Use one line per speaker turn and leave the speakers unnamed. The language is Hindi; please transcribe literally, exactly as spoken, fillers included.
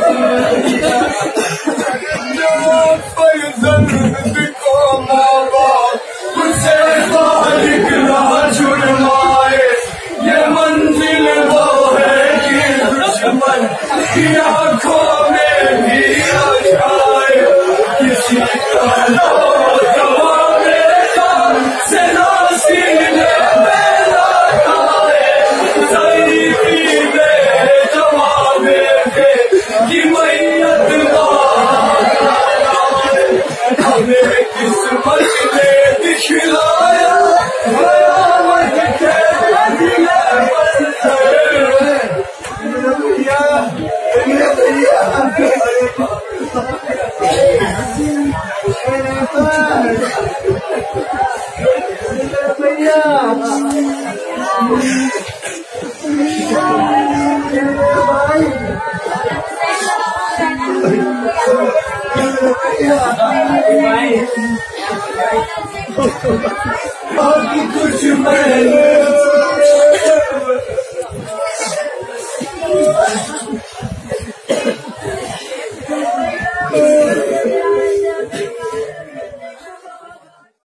आँखों में भी आ जाए किसी का जवाबे का से नासीने पैदा खाए सही पीने जवाबे के कि मैयत हमें किस्मत ने दिखलाया कुछ